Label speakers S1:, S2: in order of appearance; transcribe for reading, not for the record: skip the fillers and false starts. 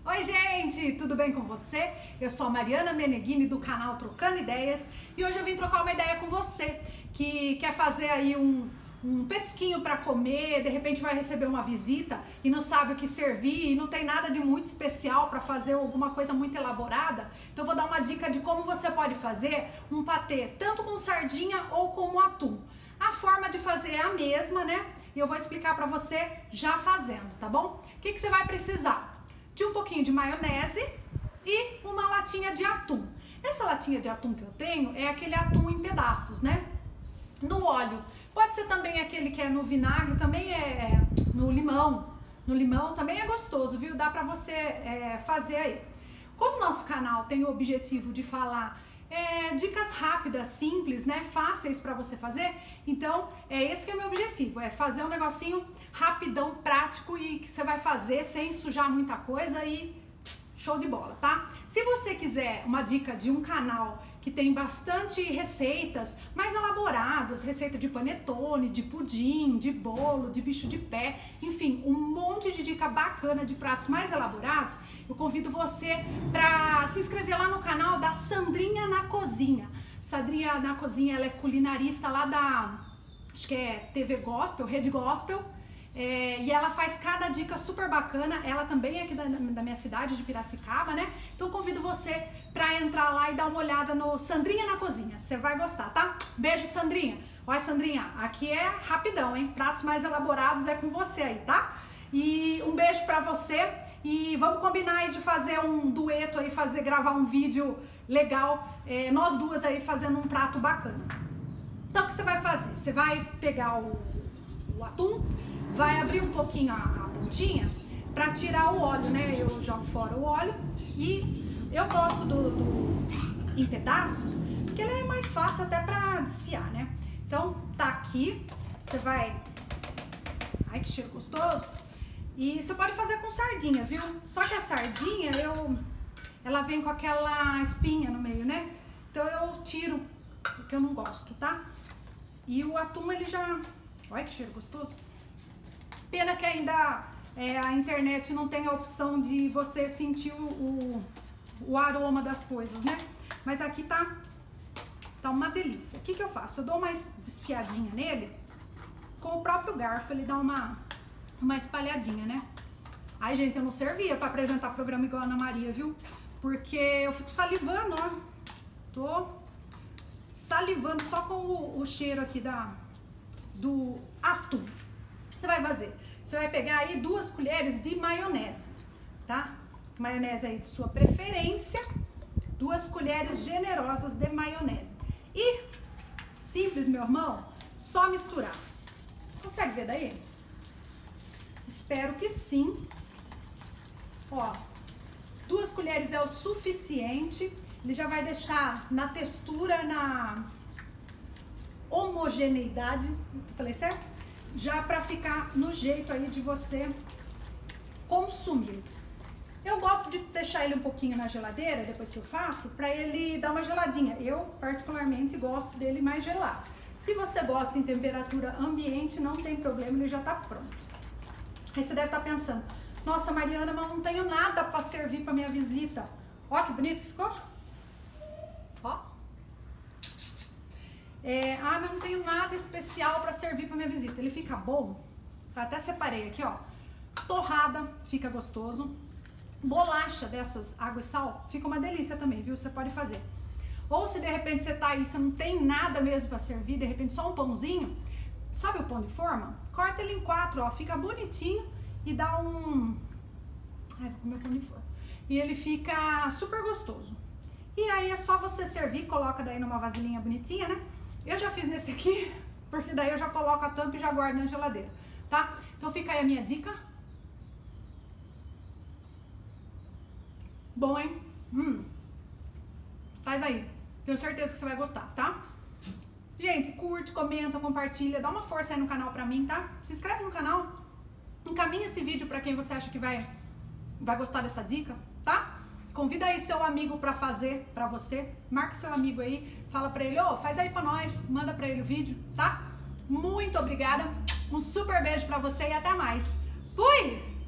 S1: Oi gente, tudo bem com você? Eu sou a Mariana Meneghini do canal Trocando Ideias e hoje eu vim trocar uma ideia com você que quer fazer aí um petisquinho para comer, de repente vai receber uma visita e não sabe o que servir e não tem nada de muito especial para fazer alguma coisa muito elaborada. Então eu vou dar uma dica de como você pode fazer um patê tanto com sardinha ou com atum. A forma de fazer é a mesma, né? E eu vou explicar para você já fazendo, tá bom? O que você vai precisar? De um pouquinho de maionese e uma latinha de atum. Essa latinha de atum que eu tenho é aquele atum em pedaços, né? No óleo. Pode ser também aquele que é no vinagre, também é no limão. No limão também é gostoso, viu? Dá pra você fazer aí. Como o nosso canal tem o objetivo de falar dicas rápidas, simples, né? Fáceis pra você fazer, então esse que é o meu objetivo, é fazer um negocinho rapidão, prático e que você vai fazer sem sujar muita coisa e show de bola, tá? Se você quiser uma dica de um canal que tem bastante receitas mais elaboradas, receita de panetone, de pudim, de bolo, de bicho de pé, enfim, um monte de dica bacana de pratos mais elaborados, eu convido você para se inscrever lá no canal da Sandrinha na Cozinha. Sandrinha na Cozinha, ela é culinarista lá da, acho que é TV Gospel, Rede Gospel, e ela faz cada dica super bacana. Ela também é aqui da minha cidade, de Piracicaba, né? Então eu convido você pra entrar lá e dar uma olhada no Sandrinha na Cozinha. Você vai gostar, tá? Beijo, Sandrinha. Olha, Sandrinha, aqui é rapidão, hein? Pratos mais elaborados é com você aí, tá? E um beijo pra você e vamos combinar aí de fazer um dueto aí, gravar um vídeo legal, nós duas aí fazendo um prato bacana. Então o que você vai fazer? Você vai pegar o atum, vai abrir um pouquinho a pontinha para tirar o óleo, né? Eu jogo fora o óleo e eu gosto do em pedaços, porque ele é mais fácil até para desfiar, né? Então tá aqui, você vai... Ai, que cheiro gostoso! E você pode fazer com sardinha, viu? Só que a sardinha, ela vem com aquela espinha no meio, né? Então eu tiro, porque eu não gosto, tá? E o atum, ele já... Olha que cheiro gostoso! Pena que ainda a internet não tem a opção de você sentir o aroma das coisas, né? Mas aqui tá uma delícia. O que eu faço? Eu dou uma desfiadinha nele com o próprio garfo, ele dá uma espalhadinha, né? Ai, gente, eu não servia pra apresentar programa igual a Ana Maria, viu? Porque eu fico salivando, ó. Tô salivando só com o cheiro aqui do atum. Você vai fazer? Você vai pegar aí 2 colheres de maionese, tá? Maionese aí de sua preferência, 2 colheres generosas de maionese. E, simples, meu irmão, só misturar. Consegue ver daí? Espero que sim. Ó, 2 colheres é o suficiente. Ele já vai deixar na textura, na homogeneidade, falei certo? Já para ficar no jeito aí de você consumir. Eu gosto de deixar ele um pouquinho na geladeira, depois que eu faço, para ele dar uma geladinha. Eu, particularmente, gosto dele mais gelado. Se você gosta em temperatura ambiente, não tem problema, ele já tá pronto. Aí você deve estar pensando, nossa, Mariana, mas eu não tenho nada para servir para minha visita. Ó que bonito que ficou. Ó. Mas não tenho nada especial para servir para minha visita. Ele fica bom. Até separei aqui, ó. Torrada, fica gostoso. Bolacha dessas, água e sal, fica uma delícia também, viu? Você pode fazer. Ou se de repente você tá aí, você não tem nada mesmo para servir, de repente só um pãozinho, sabe o pão de forma? Corta ele em 4, ó, fica bonitinho e dá um... Ai, vou comer o pão de forma. E ele fica super gostoso. E aí é só você servir, coloca daí numa vasilhinha bonitinha, né? Eu já fiz nesse aqui, porque daí eu já coloco a tampa e já guardo na geladeira, tá? Então fica aí a minha dica. Bom, hein? Faz aí. Tenho certeza que você vai gostar, tá? Gente, curte, comenta, compartilha, dá uma força aí no canal pra mim, tá? Se inscreve no canal, encaminha esse vídeo pra quem você acha que vai gostar dessa dica, tá? Convida aí seu amigo pra fazer pra você, marca seu amigo aí, fala pra ele, faz aí pra nós, manda pra ele o vídeo, tá? Muito obrigada, um super beijo pra você e até mais. Fui!